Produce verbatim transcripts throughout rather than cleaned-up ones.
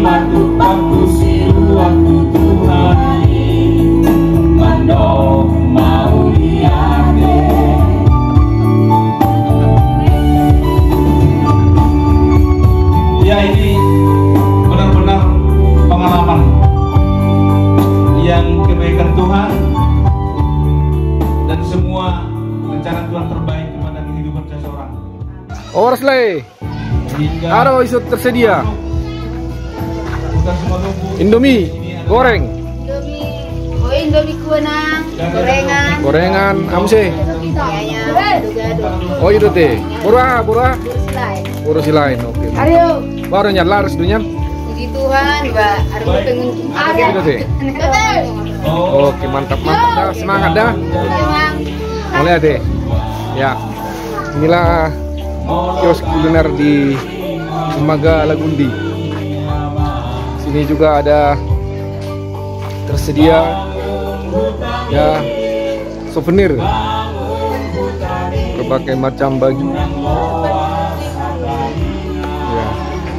Imatu paku silu aku Tuhani Mando mau liate. Ya, ini benar-benar pengalaman yang kebaikan Tuhan dan semua rencana Tuhan terbaik kepada kehidupan seseorang. Orsley, Aro isu tersedia. Indomie goreng. Indomie, oh Indomie kuenang, gorengan. Gorengan, amse. Oh itu teh. Burah, burah. Burus lain, oke. Ayo. Baru nyala harus dunia. Puji Tuhan, Mbak. Harus pengunjung. Itu teh. Oke, mantap mantap dah, semangat dah. Mulai deh. Ya, inilah kios kuliner di Lembaga Lagundi. Sini juga ada tersedia ya souvenir berbagai macam baju. Ya,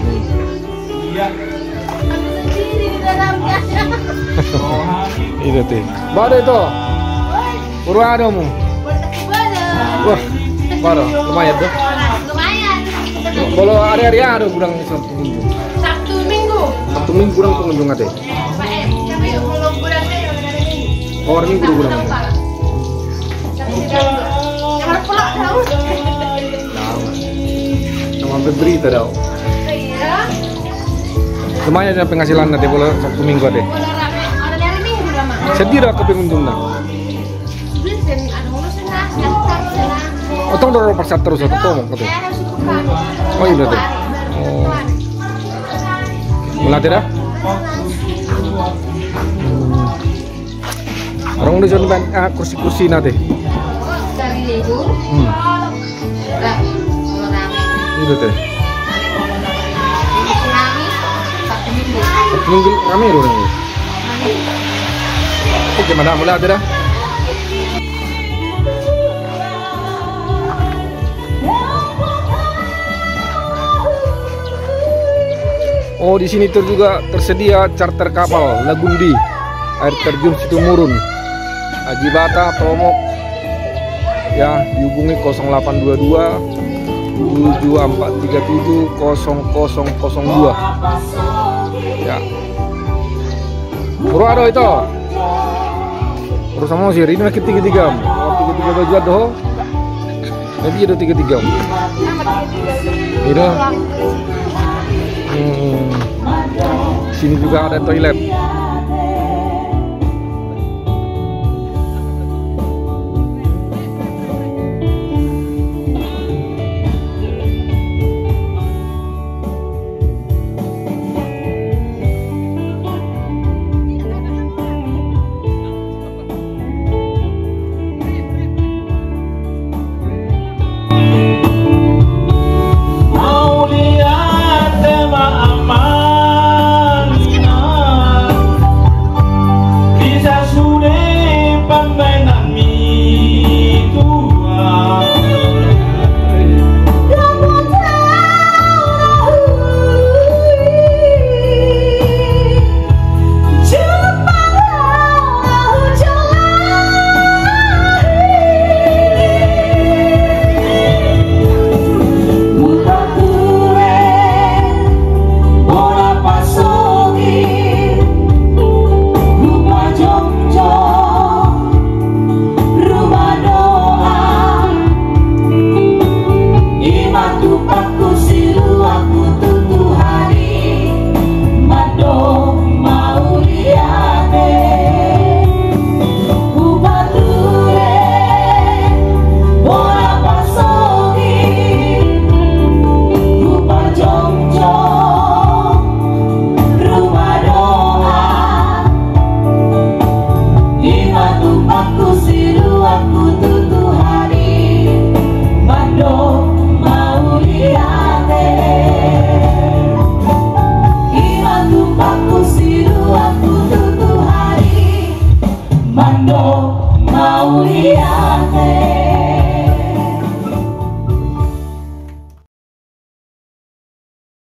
ini tuh. Baru itu. Purwa ada mu. Wah, baru lumayan tuh. Lumayan. Kalau hari-hari ada kurang Sabtu Minggu. Sabtu Minggu. Sabtu Minggu kurang pengunjung ada. Oh, hari Minggu kurang. Nama berita dah. Lumayan ada penghasilan nanti kalau Sabtu Minggu ada. Sedih dah ke pengunjung dah. Otong dorong pasar terus atau tomong kata. Oh iya tuh. Oh. Mulai tidak? Hmm. Orang udah jadi ah, kursi-kursi nanti. Hmm. Itu tuh. Satu minggu kami orang ini. Oke, mana mulai tidak? Oh, di sini ter juga tersedia charter kapal Lagundi, air terjun Situmurun, Ajibata, Promok. Ya, dihubungi nol delapan dua dua tujuh empat tiga tujuh nol nol nol dua. Ya. Purwado itu. Terus sama sih, ini lagi tiga tiga. Tiga tiga baju ada. Nanti ada tiga tiga. Ini. Hmm. Sini juga ada toilet. Mando mau lihat